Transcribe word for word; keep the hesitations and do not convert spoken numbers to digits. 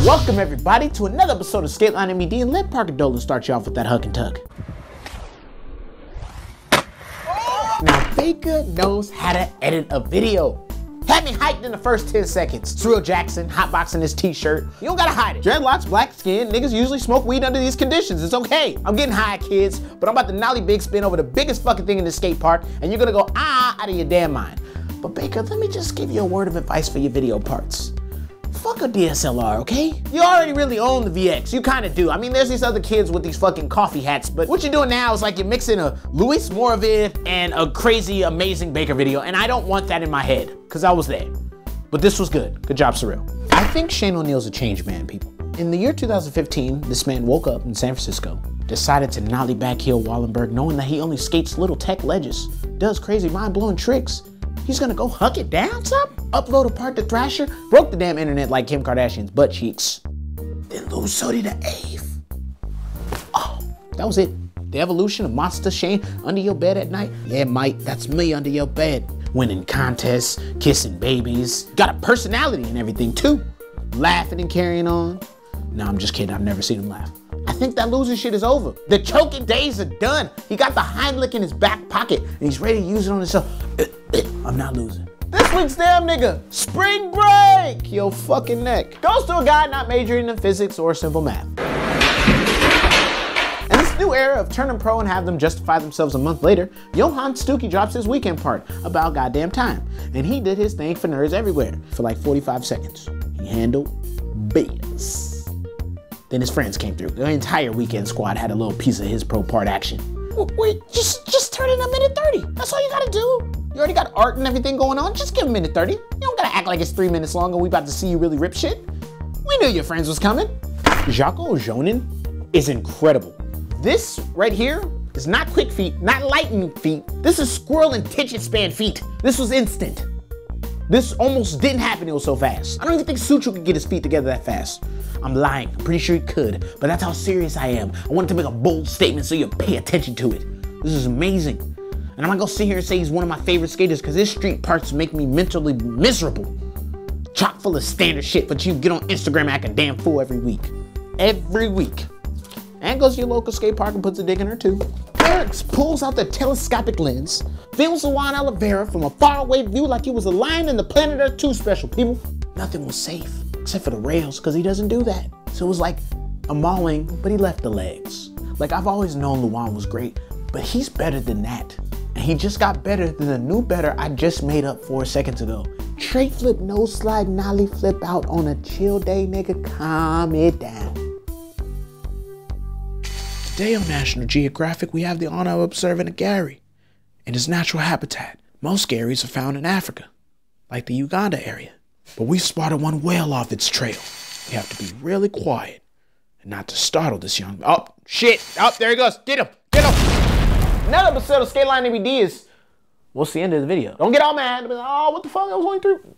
Welcome everybody to another episode of Skateline M E D, and let Parker Dolan start you off with that huck and tug. Now Baker knows how to edit a video. Had me hyped in the first ten seconds. Surreal Jackson hotboxing his t-shirt. You don't gotta hide it. Dreadlocks, black skin, niggas usually smoke weed under these conditions. It's okay. I'm getting high, kids, but I'm about to nollie big spin over the biggest fucking thing in the skate park, and you're gonna go ah out of your damn mind. But Baker, let me just give you a word of advice for your video parts. Fuck a D S L R, okay? You already really own the V X. You kind of do. I mean, there's these other kids with these fucking coffee hats, but what you're doing now is like you're mixing a Luis Moravid and a crazy, amazing Baker video, and I don't want that in my head, because I was there. But this was good. Good job, Surreal. I think Shane O'Neill's a changed man, people. In the year two thousand fifteen, this man woke up in San Francisco, decided to nollie backheel Wallenberg, knowing that he only skates little tech ledges, does crazy mind-blowing tricks. He's gonna go huck it down some? Upload a part to Thrasher? Broke the damn internet like Kim Kardashian's butt cheeks. Then lose Sody to Ave. Oh, that was it. The evolution of Monster Shane under your bed at night? Yeah, Mike, that's me under your bed. Winning contests, kissing babies. Got a personality and everything too. Laughing and carrying on. No, I'm just kidding, I've never seen him laugh. I think that losing shit is over. The choking days are done. He got the Heimlich in his back pocket and he's ready to use it on himself. I'm not losing. This week's damn nigga, spring break, your fucking neck. Goes to a guy not majoring in physics or simple math. In this new era of turning pro and have them justify themselves a month later, Johan Stuckey drops his weekend part about goddamn time. And he did his thing for nerds everywhere for like forty-five seconds. He handled biz. Then his friends came through. The entire weekend squad had a little piece of his pro part action. Wait, just, just turn in a minute thirty. That's all you gotta do. You already got art and everything going on. Just give him a minute thirty. You don't gotta act like it's three minutes long and we about to see you really rip shit. We knew your friends was coming. Jaco Jonin is incredible. This right here is not quick feet, not lightning feet. This is squirrel and attention span feet. This was instant. This almost didn't happen, it was so fast. I don't even think Suchu could get his feet together that fast. I'm lying, I'm pretty sure he could, but that's how serious I am. I wanted to make a bold statement so you pay attention to it. This is amazing. And I'm not gonna sit here and say he's one of my favorite skaters because his street parts make me mentally miserable. Chock full of standard shit, but you get on Instagram and act a damn fool every week. Every week. And goes to your local skate park and puts a dick in her too. Erics pulls out the telescopic lens, films the Juan Oliveira from a faraway view like he was a lion in the Planet Earth two special, people. Nothing was safe, except for the rails, because he doesn't do that. So it was like a mauling, but he left the legs. Like, I've always known Luan was great, but he's better than that. And he just got better than the new better I just made up four seconds ago. Trait flip, nose slide, nollie flip out on a chill day, nigga, calm it down. Today on National Geographic, we have the honor of observing a Gary in his natural habitat. Most Garys are found in Africa, like the Uganda area. But we've spotted one well off its trail. We have to be really quiet and not to startle this young... Oh, shit. Oh, there he goes. Get him. Get him. Another episode of Skateline M E D is... We'll see the end of the video. Don't get all mad. Oh, what the fuck? I was only through...